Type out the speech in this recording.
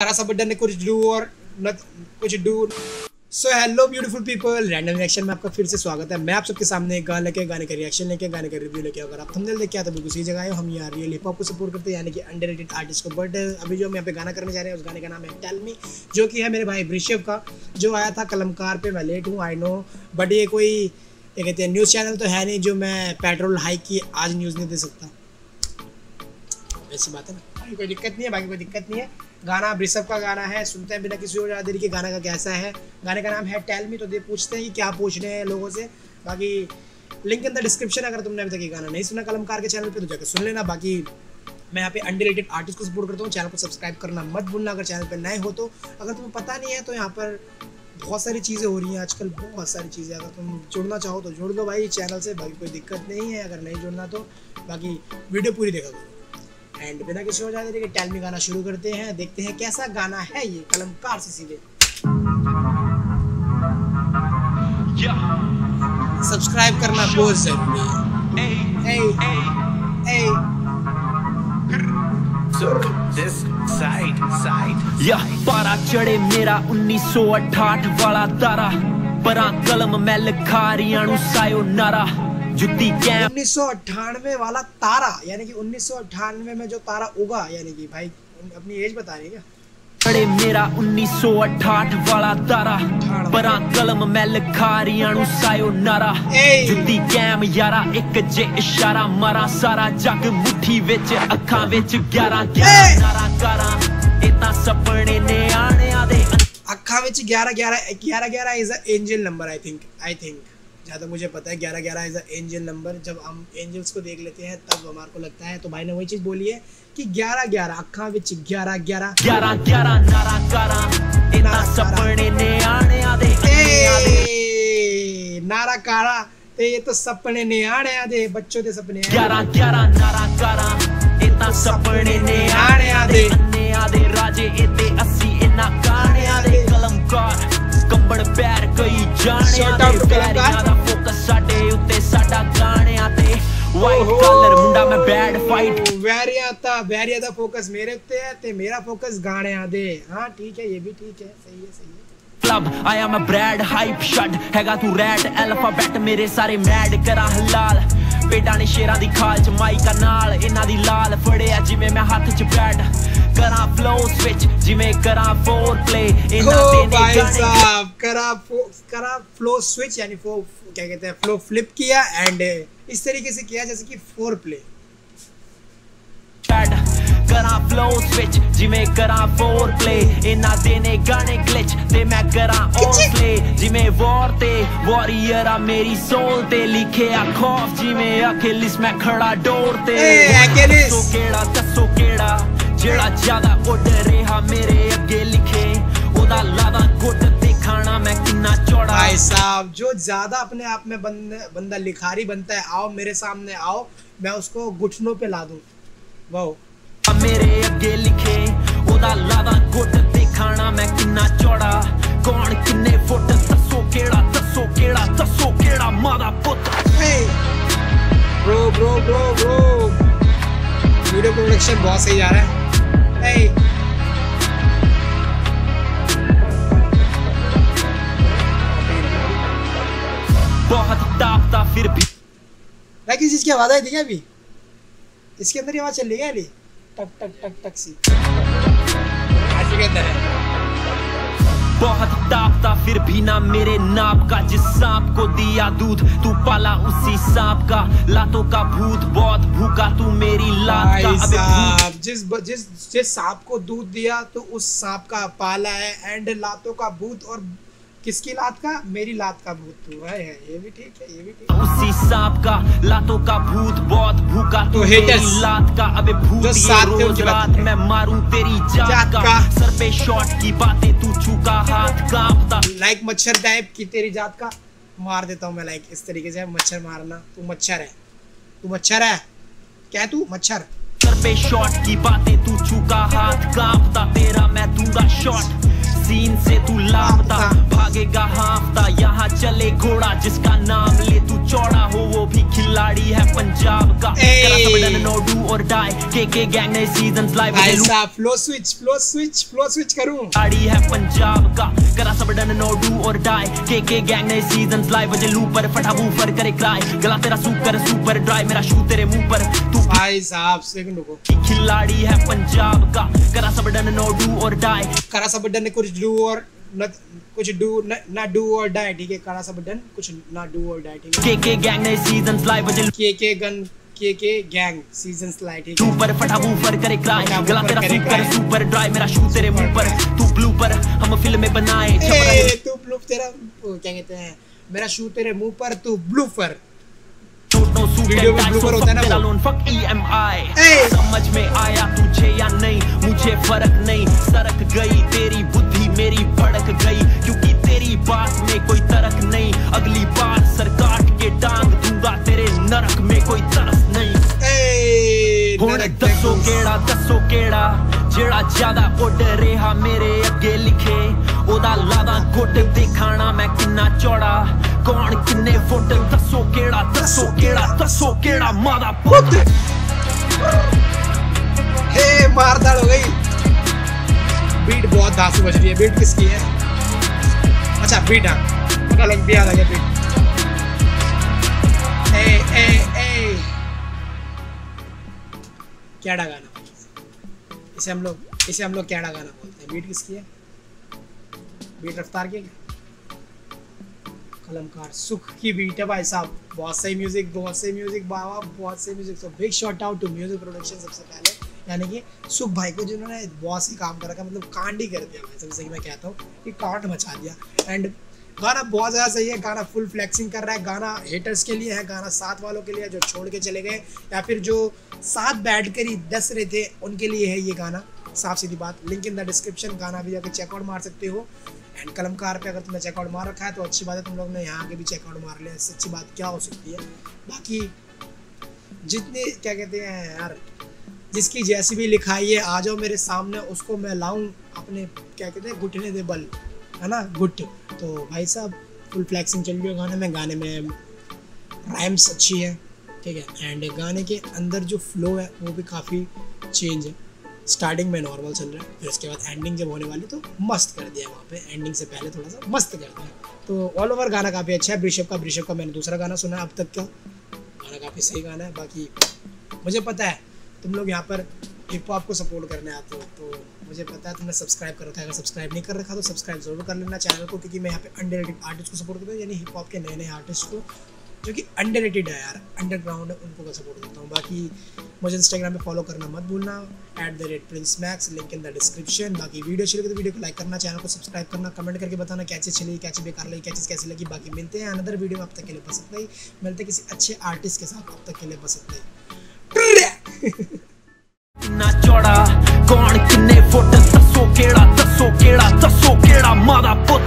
सा बटन ने कुछ डू और कुछ डू। So hello beautiful people, random reaction में आपका फिर से स्वागत है। मैं आप सबके सामने एक गाने का रिएक्शन लेके, गाने का रिव्यू लेके। अगर आप थंबनेल देख के आए तो बिल्कुल सही जगह है। हम यहाँ रियल हिप हॉप को सपोर्ट करते हैं, यानी कि अंडररेटेड आर्टिस्ट को। बट अभी जो हम यहाँ पे गाना करने जा रहे हैं उस गाने का नाम है टेल मी, जो कि है मेरे भाई वृषभ का, जो आया था कलमकार पे। मैं लेट हूँ, आई नो, बट ये कोई क्या कहते हैं न्यूज़ चैनल तो है नहीं जो मैं पेट्रोल हाइक की आज न्यूज़ नहीं दे सकता। ऐसी बात है ना, कोई दिक्कत नहीं है, बाकी कोई दिक्कत नहीं है। गाना वृषभ का गाना है, सुनते हैं बिना किसी और ज़्यादा देरी के गाना का कैसा है। गाने का नाम है टेल मी। तो ये पूछते हैं कि क्या पूछ रहे हैं लोगों से। बाकी लिंक इन द डिस्क्रिप्शन। अगर तुमने अभी तक ये गाना नहीं सुना कलमकार के चैनल पे तो जाकर सुन लेना। बाकी मैं यहाँ पे अंडररेटेड आर्टिस्ट को सपोर्ट करता हूँ। चैनल को सब्सक्राइब करना मत भूलना अगर चैनल पर नए हो तो। अगर तुम्हें पता नहीं है तो यहाँ पर बहुत सारी चीज़ें हो रही हैं आजकल, बहुत सारी चीज़ें। अगर तुम जुड़ना चाहो तो जुड़ दो भाई चैनल से, बाकी कोई दिक्कत नहीं है। अगर नहीं जुड़ना तो बाकी वीडियो पूरी देखा करो। एंड बिना किसी और ज़्यादा देरी के टेल मी गाना शुरू करते हैं। देखते हैं कैसा गाना है ये कलमकार से सीधे। सब्सक्राइब करना बहुत जरूरी है। पारा चढ़े मेरा 1968 वाला तारा, परा कलम मैं लिखा रियाणु सायो नारा। 1998 वाला तारा, यानी कि 1998 में जो तारा उगा, यानी कि भाई अपनी एज बता रही है क्या? अरे मेरा 1968 वाला तारा, परा कलम मैं लिखा रियाणु सायो नारा। जुत्ती कैम यारा, एक जे इशारा मारा, सारा जग मुट्ठी विच अखां विच 11-11 नारा कारा। इतना सपने ने आने आदे अखां विच 11-11 is a angel number. I think जहाँ तक मुझे पता है 11-11 इज अ एंजल नंबर। जब हम एंजल्स को देख लेते हैं तब हमारे को लगता है। तो भाई ने वही चीज बोली है कि 11-11 अखां विच 11-11 नारा कारा। इतना सपने ने आने आदे नारा कारा। ते ये तो सपने ने आने आदे, बच्चों के सपने 11-11 नारा कारा। इतना सपने ने आने आदे राजे इते अस्सी इना गाने आदे। कलमकार कंबड़ पैर कई जाने आदे, फोकस साडे उत्ते साडा गाने आते। वाइट कलर मुंडा में बैड फाइट वैरिया दा फोकस मेरे उत्ते है ते मेरा फोकस गाने आदे। हां ठीक है, ये भी ठीक है, सही है। क्लब आया मैं ब्रैड हाइप शट हैगा तू रैड अल्फाबेट मेरे सारे मैड करा हलाल। पेडां ने शेरां दी खाल च माइका नाल, इन्हां दी लाल फड़िया जिवें मैं हाथ च बैड करा फ्लो स्विच जिवें करा फोर प्ले। इन्हां दे भाई साहब करा फ्लो स्विच, यानी क्या कहते हैं फ्लो फ्लिप किया एंड इस तरीके से किया जैसे कि फोर प्ले। करा फ्लो स्विच जिवें करा फोर प्ले। इन्हां दे ने गाने ग्लिच ते मैं करा ऑन प्ले। जिवें वॉर ते वॉरियर आ मेरी सोल ते लिखिया खौफ जिवें अकेलिस मैं खड़ा डोर ते। दसो केड़ा जेड़ा ज्यादा उड़ रहा मेरे अगे लिखे ओदा लादा गुट दिखाना मैं कितना चौड़ा। भाई साहब जो ज्यादा अपने आप में बंदा लिखारी बनता है, आओ मेरे सामने आओ, मैं उसको घुटनों पे ला दूं। वाओ मेरे अगे लिखे ओदा लादा गुट दिखाना मैं कितना चौड़ा। कौन किन्ने फुट दसो केड़ा मादा पुत। ब्रो वीडियो प्रोडक्शन बहुत सही जा रहा है। बहुत तापता फिर भी किसी चीज की आवाज आई थी क्या अभी? इसके अंदर ही आवाज चल रही है अभी, टक टक टक टक सी आज के अंदर है। बहुत तापता फिर भी ना मेरे नाप का। जिस सांप को दिया दूध तू पाला उसी सांप का। लातों का भूत बहुत भूखा तू मेरी लात का। साहब जिस सांप को दूध दिया तो उस सांप का पाला है एंड लातों का भूत। और किसकी लात का? मेरी लात का भूत तू है। ये भी ठीक है, उसी सांप का। लातों का भूत बहुत भूखा तो मेरी लात का। अबे भूत ये रोज रात मैं मारूं तेरी जात का। सर पे शॉट की बातें तू चूका हाथ कांपता। लाइक मच्छर टाइप की तेरी जात का मार देता हूँ मैं। लाइक इस तरीके से मच्छर मारना। तू मच्छर है क्या? तू मच्छर। सर पे शॉट की बातें तू चूका हाथ कांपता। तेरा मैं दूंगा शॉट सीन से तू लापता। भागेगा हाफता यहाँ चले घोड़ा जिसका नाम ले तू चौड़ा हो वो भी खिलाड़ी है पंजाब का करा सब डन नो डू और डाई के गैंग ने सीजंस लाइव ऐसा फ्लो स्विच करूं खिलाड़ी है पंजाब का करा सब डन नो डू और डाई के गैंग ने सीजंस लाइव बजे लूपर फटा वूफर करे क्राई गला तेरा सुपर ड्राई मेरा शू तेरे मुंह पर तू भाई साहब सेकंड रुको खिलाड़ी है पंजाब का करा सब डन नो डू और डाई करा सब डन कुछ डू ना डू और डाई ठीक है करा सब डन कुछ ना डू और डाई ठीक है के गैंग ने सीजंस लाइव बजे के गैंग सीजंस लाइव ठीक है ऊपर फटा वूफर करे क्राई गला तेरा सुपर ड्राई मेरा शू तेरे मुंह पर तू ब्लूपर हम फिल्म में बनाए तू ब्लू तेरा क्या कहते हैं मेरा शू तेरे मुंह पर तू ब्लूपर वीडियो में ब्लूपर होता है ना वो फक EMI समझ में आया तुझे या नहीं मुझे फर्क नहीं सरक गई तेरी बुद्धि मेरी भड़क गई क्योंकि तेरी बात में कोई तर्क नहीं अगली बार सर काट के टांग दूंगा तेरे नरक में कोई तरस नहीं हुण दसो केड़ा जेड़ा ज्यादा उड़ रहा मेरे अगे लिखे ओदा लादा गुट दिखाना मैं किन्ना चौड़ा कौन किन्ने फुट दसो केड़ा मादा पुत हे मारदाड़ हो गई बीट बहुत धांसू बज रही है बीट किसकी है अच्छा बीट हाँ पता लग भी आ गया बीट ए कैड़ा गाना इसे हम लोग कैड़ा गाना बोलते हैं बीट किसकी है बीट रफ्तार की कलमकार सुख की बीट है भाई साहब बहुत सही म्यूजिक बाबा बहुत सही म्यूजिक। तो big shout out to music production सबसे पहले यानी कि सुख भाई को जिन्होंने बहुत सी काम कर रखा मतलब कांड ही कर दिया भाई सबसे सही मैं कहता हूँ कि कांड मचा दिया। एंड गाना बहुत ज़्यादा सही है गाना फुल फ्लेक्सिंग कर रहा है गाना हेटर्स के लिए है गाना साथ वालों के लिए जो छोड़ के चले गए या फिर जो साथ बैठ कर ही दस रहे थे उनके लिए है ये गाना साफ सीधी बात। लिंक इन द डिस्क्रिप्शन गाना भी जाकर चेकआउट मार सकते हो। एंड कलमकार पे अगर तुमने चेकआउट मार रखा है तो अच्छी बात है तुम लोग ने यहाँ के भी चेकआउट मार लिया इससे अच्छी बात क्या हो सकती है। बाकी जितने क्या कहते हैं यार जिसकी जैसी भी लिखाई है आ जाओ मेरे सामने उसको मैं लाऊं अपने क्या कहते हैं घुटने दे बल है ना गुट। तो भाई साहब फुल फ्लैक्सिंग चल रही है गाने में राइम्स अच्छी है ठीक है। एंड गाने के अंदर जो फ्लो है वो भी काफ़ी चेंज है। स्टार्टिंग में नॉर्मल चल रहा है फिर उसके बाद एंडिंग जब होने वाली तो मस्त कर दिया वहाँ पे एंडिंग से पहले थोड़ा सा मस्त कर दिया। तो ऑल ओवर गाना काफ़ी अच्छा है। ब्रिशप का मैंने दूसरा गाना सुना है अब तक का गाना काफ़ी सही गाना है। बाकी मुझे पता है तुम लोग यहाँ पर हिप हॉप को सपोर्ट करने आते हो तो मुझे पता है तुमने सब्सक्राइब कर रखा है। अगर सब्सक्राइब नहीं कर रखा तो सब्सक्राइब जरूर कर लेना चैनल को क्योंकि मैं यहाँ पे अंडररेटेड आर्टिस्ट को सपोर्ट करता हूँ यानी हिप हॉप के नए आर्टिस्ट को जो कि अंडररेटेड है यार अंडरग्राउंड है उनको मैं सपोर्ट करता हूँ। बाकी मुझे इंस्टाग्राम पे फॉलो करना मत भूलना @PrinceMax link in the description. बाकी वीडियो अच्छी लगी तो वीडियो को लाइक करना चैनल को सब्सक्राइब करना कमेंट करके बताना क्या चीज़ चली क्या चीज़ बेकार लगी क्या चीज़ कैसी लगी। बाकी मिलते हैं अनदर वीडियो में अब तक के लिए बस इतना ही मिलते किसी अच्छे आर्टिस्ट के साथ अब तक के लिए बस इतना ही। ना चौड़ा कौन किन्ने फुट दसो केड़ा मादा पुत